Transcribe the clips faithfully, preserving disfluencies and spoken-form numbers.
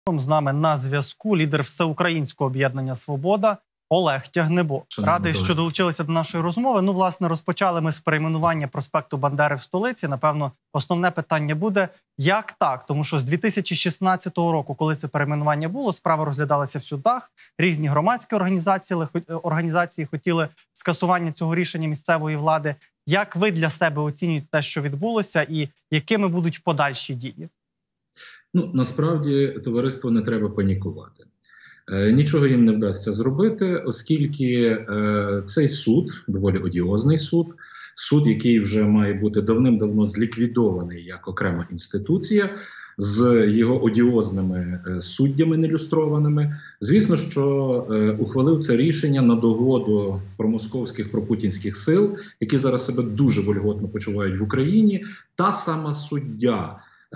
З нами на зв'язку лідер Всеукраїнського об'єднання «Свобода» Олег Тягнебок. Радий, що долучилися до нашої розмови. Ну, власне, розпочали ми з перейменування проспекту Бандери в столиці. Напевно, основне питання буде, як так? Тому що з дві тисячі шістнадцятого року, коли це перейменування було, справа розглядалася в судах, різні громадські організації, організації хотіли скасування цього рішення місцевої влади. Як ви для себе оцінюєте те, що відбулося, і якими будуть подальші дії? Ну, насправді, товариство, не треба панікувати. Е, нічого їм не вдасться зробити, оскільки е, цей суд, доволі одіозний суд, суд, який вже має бути давним-давно зліквідований як окрема інституція, з його одіозними е, суддями нелюстрованими, звісно, що е, ухвалив це рішення на догоду промосковських, пропутінських сил, які зараз себе дуже вольготно почувають в Україні. Та сама суддя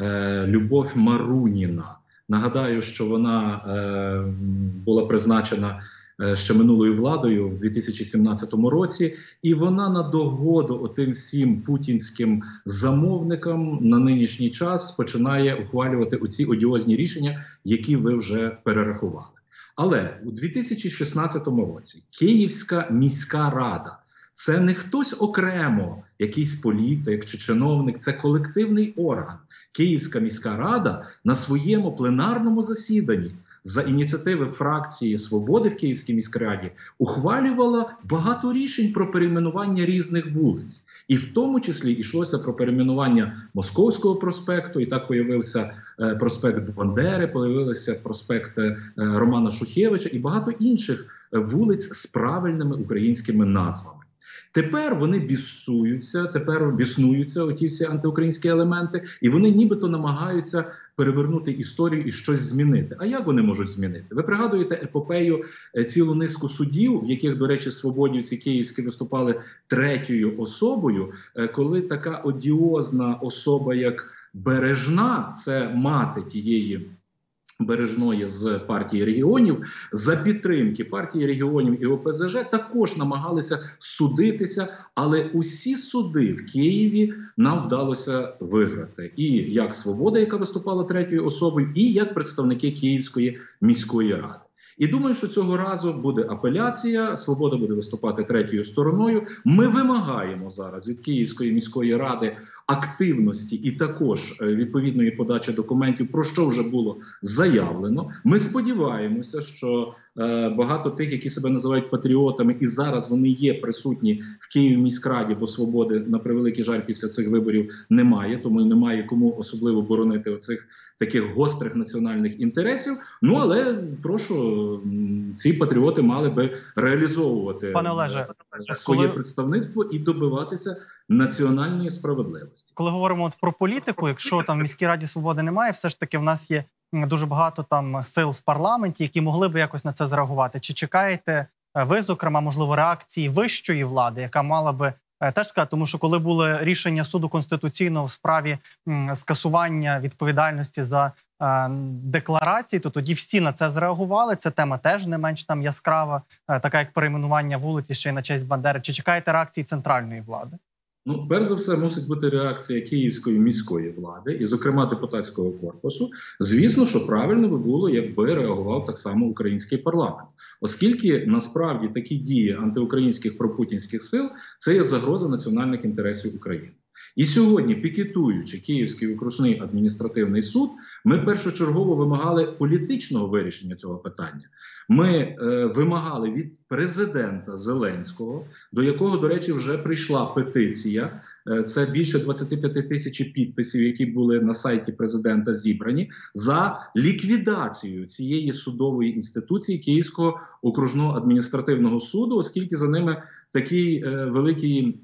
Любов Маруніна. Нагадаю, що вона е, була призначена е, ще минулою владою в дві тисячі сімнадцятому році, і вона на догоду отим всім путінським замовникам на нинішній час починає ухвалювати оці одіозні рішення, які ви вже перерахували. Але у дві тисячі шістнадцятому році Київська міська рада – це не хтось окремо, якийсь політик чи чиновник, це колективний орган. Київська міська рада на своєму пленарному засіданні за ініціативи фракції «Свободи» в Київській міськраді ухвалювала багато рішень про перейменування різних вулиць. І в тому числі йшлося про перейменування Московського проспекту, і так появився е, проспект Бандери, появився проспект е, Романа Шухевича і багато інших е, вулиць з правильними українськими назвами. Тепер вони бісуються, тепер біснуються оті всі антиукраїнські елементи, і вони нібито намагаються перевернути історію і щось змінити. А як вони можуть змінити? Ви пригадуєте епопею цілу низку судів, в яких, до речі, свободівці київські виступали третьою особою, коли така одіозна особа, як Бережна, це мати тієї Бережної з партії регіонів, за підтримки партії регіонів і О Пе Зе Же також намагалися судитися, але усі суди в Києві нам вдалося виграти. І як «Свобода», яка виступала третьою особою, і як представники Київської міської ради. І думаю, що цього разу буде апеляція, «Свобода» буде виступати третьою стороною. Ми вимагаємо зараз від Київської міської ради активності і також відповідної подачі документів, про що вже було заявлено. Ми сподіваємося, що е, багато тих, які себе називають патріотами, і зараз вони є присутні в Києві міськраді, бо «Свободи», на превеликий жаль, після цих виборів немає, тому і немає кому особливо боронити оцих таких гострих національних інтересів. Ну, але, прошу, ці патріоти мали би реалізовувати Пане Олеже, своє коли... представництво і добиватися національної справедливості. Коли говоримо от про політику, якщо там в міській раді «Свободи» немає, все ж таки в нас є дуже багато там сил в парламенті, які могли би якось на це зреагувати. Чи чекаєте ви, зокрема, можливо, реакції вищої влади, яка мала би теж сказати, тому що коли були рішення суду конституційного в справі м, скасування відповідальності за е, декларації, то тоді всі на це зреагували. Ця тема теж не менш там яскрава, е, така як перейменування вулиці ще й на честь Бандери. Чи чекаєте реакції центральної влади? Ну, перш за все, мусить бути реакція Київської міської влади, і, зокрема, депутатського корпусу. Звісно, що правильно би було, якби реагував так само український парламент. Оскільки, насправді, такі дії антиукраїнських пропутінських сил – це є загроза національних інтересів України. І сьогодні, пікетуючи Київський окружний адміністративний суд, ми першочергово вимагали політичного вирішення цього питання. Ми е, вимагали від президента Зеленського, до якого, до речі, вже прийшла петиція, е, це більше двадцять п'ять тисяч підписів, які були на сайті президента зібрані, за ліквідацію цієї судової інституції Київського окружного адміністративного суду, оскільки за ними такий е, великий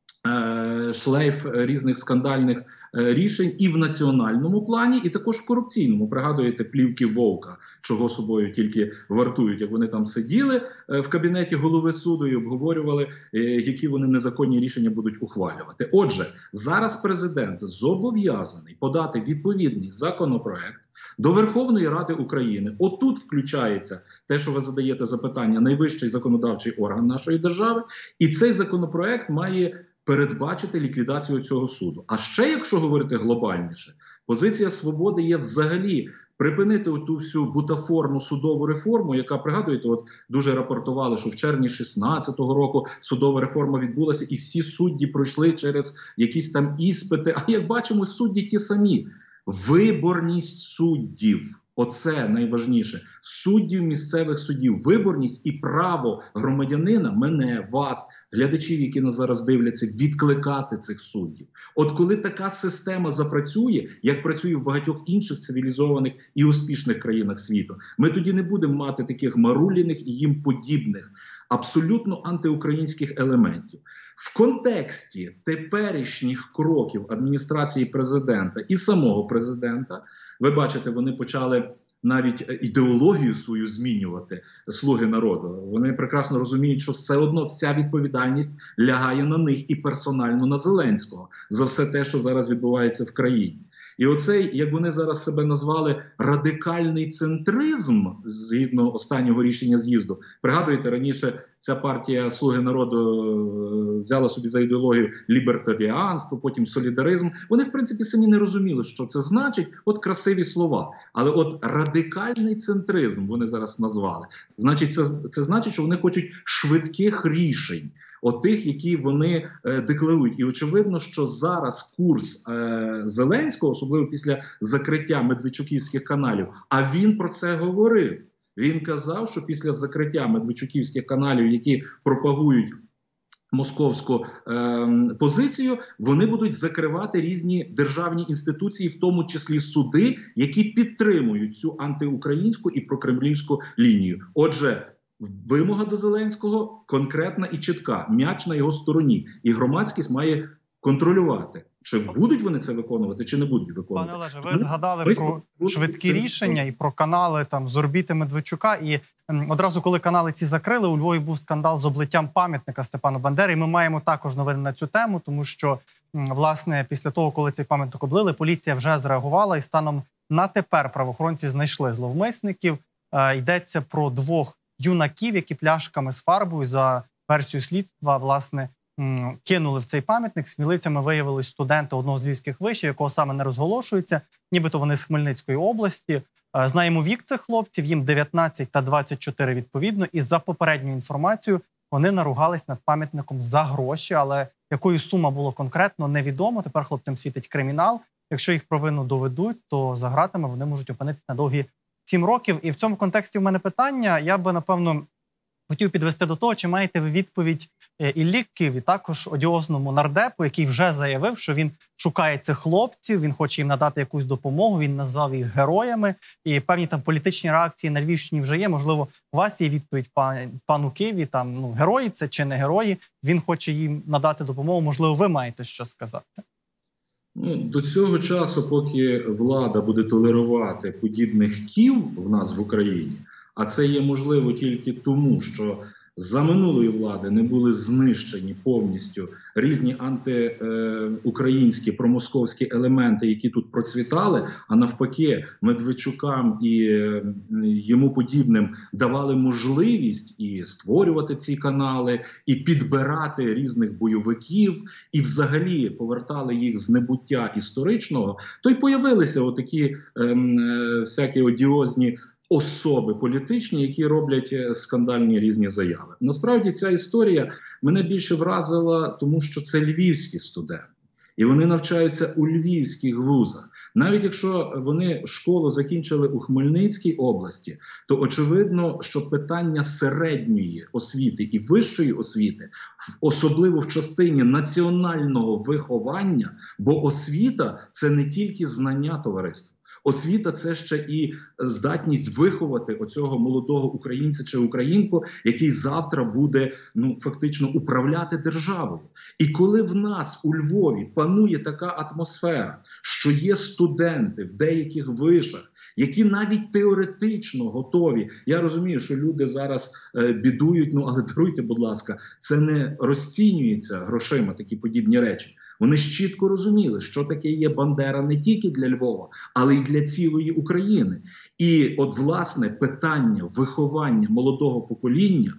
шлейф різних скандальних рішень і в національному плані, і також в корупційному. Пригадуєте плівки Вовка, чого собою тільки вартують, як вони там сиділи в кабінеті голови суду і обговорювали, які вони незаконні рішення будуть ухвалювати. Отже, зараз президент зобов'язаний подати відповідний законопроект до Верховної Ради України. Отут включається те, що ви задаєте запитання, найвищий законодавчий орган нашої держави, і цей законопроект має передбачити ліквідацію цього суду. А ще, якщо говорити глобальніше, позиція «Свободи» є взагалі припинити ту всю бутафорну судову реформу, яка, пригадуєте, от дуже рапортували, що в червні шістнадцятого року судова реформа відбулася, і всі судді пройшли через якісь там іспити. А як бачимо, судді ті самі. Виборність суддів. Оце найважніше. Суддів місцевих судів. Виборність і право громадянина, мене, вас, глядачів, які нас зараз дивляться, відкликати цих суддів. От коли така система запрацює, як працює в багатьох інших цивілізованих і успішних країнах світу, ми тоді не будемо мати таких Маруліних і їм подібних, абсолютно антиукраїнських елементів. В контексті теперішніх кроків адміністрації президента і самого президента, ви бачите, вони почали навіть ідеологію свою змінювати, слуги народу. Вони прекрасно розуміють, що все одно вся відповідальність лягає на них і персонально на Зеленського за все те, що зараз відбувається в країні. І оцей, як вони зараз себе назвали, радикальний центризм, згідно останнього рішення з'їзду. Пригадуєте, раніше ця партія «Слуги народу» взяла собі за ідеологію лібертаріанство, потім солідаризм. Вони, в принципі, самі не розуміли, що це значить. От красиві слова. Але от радикальний центризм вони зараз назвали. Значить, це, це значить, що вони хочуть швидких рішень. От тих, які вони е, декларують. І очевидно, що зараз курс е, Зеленського, особливо після закриття медведчуківських каналів, а він про це говорив. Він казав, що після закриття медведчуківських каналів, які пропагують московську е, позицію, вони будуть закривати різні державні інституції, в тому числі суди, які підтримують цю антиукраїнську і прокремлівську лінію. Отже, вимога до Зеленського конкретна і чітка. М'яч на його стороні. І громадськість має контролювати, чи будуть вони це виконувати, чи не будуть виконувати. Пане Олеже, ви згадали ми, про ми, швидкі ми, рішення і про канали там з орбіти Медведчука. І м, одразу, коли канали ці закрили, у Львові був скандал з облиттям пам'ятника Степану Бандері. І ми маємо також новини на цю тему, тому що, м, власне, після того, коли цей пам'ятник облили, поліція вже зреагувала. І станом на тепер правоохоронці знайшли зловмисників. Е, йдеться про двох юнаків, які пляшками з фарбою, за версією слідства, власне, кинули в цей пам'ятник. Сміливцями виявились студенти одного з львівських вишів, якого саме не розголошується. Нібито вони з Хмельницької області. Знаємо вік цих хлопців, їм дев'ятнадцять та двадцять чотири відповідно. І за попередньою інформацією вони наругались над пам'ятником за гроші. Але якою сума було конкретно, невідомо. Тепер хлопцям світить кримінал. Якщо їх провину доведуть, то за ґратами вони можуть опинитися на довгі сім років. І в цьому контексті в мене питання, я би, напевно, хотів підвести до того, чи маєте ви відповідь Іллі Киві, також одіозному нардепу, який вже заявив, що він шукає цих хлопців, він хоче їм надати якусь допомогу, він назвав їх героями, і певні там політичні реакції на Львівщині вже є. Можливо, у вас є відповідь пан, пану Киві, там, ну, герої це чи не герої, він хоче їм надати допомогу, можливо, ви маєте що сказати? Ну, до цього часу, поки влада буде толерувати подібних ків в нас в Україні, а це є можливо тільки тому, що за минулої влади не були знищені повністю різні антиукраїнські, промосковські елементи, які тут процвітали, а навпаки Медведчукам і йому подібним давали можливість і створювати ці канали, і підбирати різних бойовиків, і взагалі повертали їх з небуття історичного, то й появилися отакі ем, всякі одіозні особи політичні, які роблять скандальні різні заяви. Насправді ця історія мене більше вразила, тому що це львівські студенти. І вони навчаються у львівських вузах. Навіть якщо вони школу закінчили у Хмельницькій області, то очевидно, що питання середньої освіти і вищої освіти, особливо в частині національного виховання, бо освіта – це не тільки знання товариства. Освіта – це ще і здатність виховати оцього молодого українця чи українку, який завтра буде, ну, фактично управляти державою. І коли в нас у Львові панує така атмосфера, що є студенти в деяких вишах, які навіть теоретично готові. Я розумію, що люди зараз е, бідують, ну але даруйте, будь ласка, це не розцінюється грошима, такі подібні речі. Вони ж чітко розуміли, що таке є Бандера не тільки для Львова, але й для цілої України. І от, власне, питання виховання молодого покоління,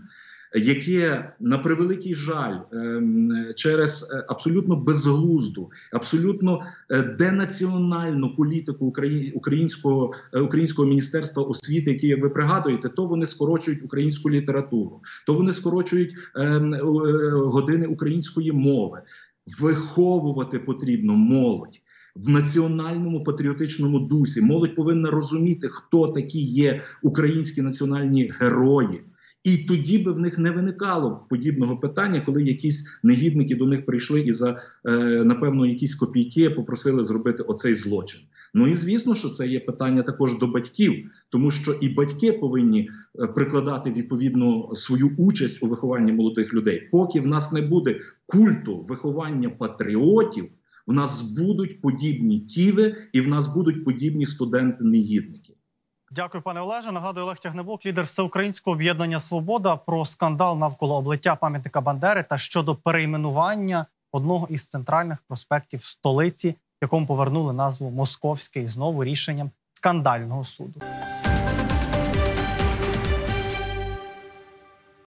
яке, на превеликий жаль, через абсолютно безглузду, абсолютно денаціональну політику українського, українського міністерства освіти, яке, як ви пригадуєте, то вони скорочують українську літературу, то вони скорочують години української мови. Виховувати потрібно молодь в національному патріотичному дусі. Молодь повинна розуміти, хто такі є українські національні герої. І тоді би в них не виникало подібного питання, коли якісь негідники до них прийшли і за, е, напевно, якісь копійки попросили зробити оцей злочин. Ну і звісно, що це є питання також до батьків, тому що і батьки повинні прикладати відповідно свою участь у вихованні молодих людей. Поки в нас не буде культу виховання патріотів, в нас будуть подібні тіви і в нас будуть подібні студенти-негідники. Дякую, пане Олеже. Нагадую, Олег Тягнебок, лідер Всеукраїнського об'єднання «Свобода», про скандал навколо облиття пам'ятника Бандери та щодо перейменування одного із центральних проспектів столиці, якому повернули назву Московський, знову рішенням скандального суду.